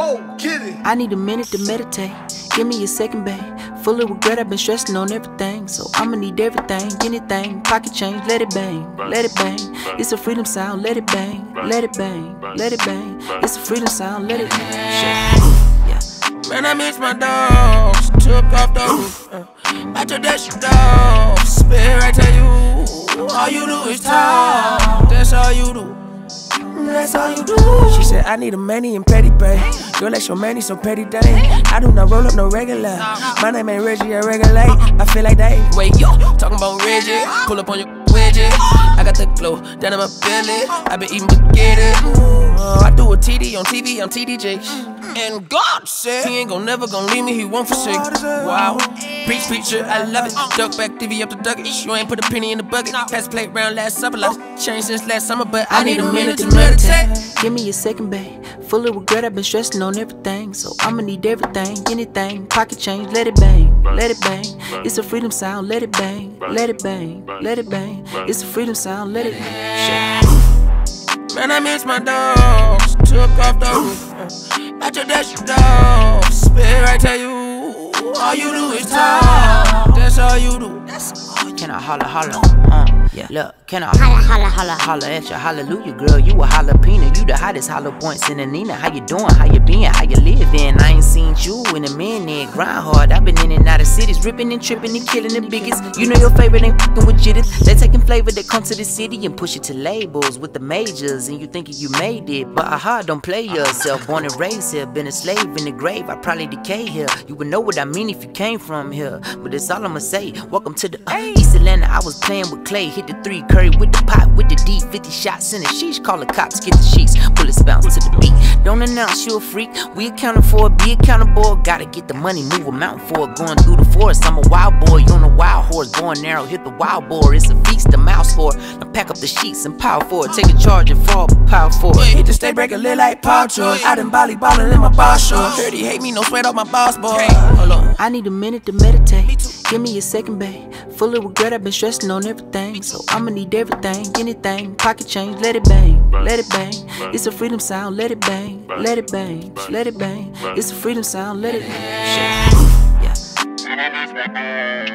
I need a minute to meditate. Give me a second, babe. Full of regret, I've been stressing on everything. So I'ma need everything, anything. Pocket change, let it bang, let it bang. It's a freedom sound, let it bang, let it bang, let it bang. It's a freedom sound, let it bang. Yeah. Man, I miss my dogs. Took off the roof. I took that shit off. Spit right to you. All you do is talk. That's all you do. That's all you do. She said, I need a manny and petty babe. Girl, that's your manny, so petty dang. I do not roll up no regular. My name ain't Reggie, I regulate. I feel like they. Wait, yo, talking about Reggie. Pull up on your widget. I got the glow down in my belly. I been eating spaghetti. I do a TD on TV, I'm TDJ. And God said he ain't never gonna leave me, he won't forsake. Wow, preach, preacher, I love it. Duck back, TV up the ducket. You ain't put a penny in the bucket. Has played round last summer, lots changed since last summer, but I need a minute to meditate. Give me a second, babe. Full of regret, I've been stressing on everything. So I'ma need everything, anything. Pocket change, let it bang, let it bang. It's a freedom sound, let it bang, let it bang, let it bang. It's a freedom sound, let it bang. Man, I miss my dogs. Took off the roof. I took that shit off. Spit right to you. All you do is talk. That's all you do. Can I holla, holla? Yeah. Look, can I holla, holla, holla, holla at you? Hallelujah, girl, you a jalapeno. You the hottest hollow points in the Nina. How you doing? How you been? How you living? I ain't seen you in a minute. Grind hard. I've been in and out of cities, ripping and tripping and killing the biggest. You know your favorite ain't fucking with jitters. They taking flavor that come to the city and push it to labels with the majors, and you thinking you made it, but aha, don't play yourself. Born and raised here, been a slave in the grave. I probably decay here. You would know what I mean if you came from here. But that's all I'ma say. Welcome to the East Atlanta. I was playing with clay, hit the 3 Curry with the pot, with the D, 50 shots in the sheesh. Call the cops, get the sheets, bullets bounce to the beat. Don't announce you a freak, we accounted for it, be accountable. Gotta get the money, move a mountain for it. Going through the forest, I'm a wild boy, you on a wild horse. Born narrow, hit the wild boar, it's a feast, a mouse for it. Now pack up the sheets and power for it, take a charge and fall, power for it. Hit the state breaker, lit like Paul George. I done ballin' in my boss shorts. Heard he hate me, no sweat off my boss boy. Hold on. I need a minute to meditate. Give me a second, babe. Full of regret, I've been stressing on everything. So I'ma need everything, anything. Pocket change, let it bang, let it bang. It's a freedom sound, let it bang, let it bang, let it bang. It's a freedom sound, let it bang. Yeah.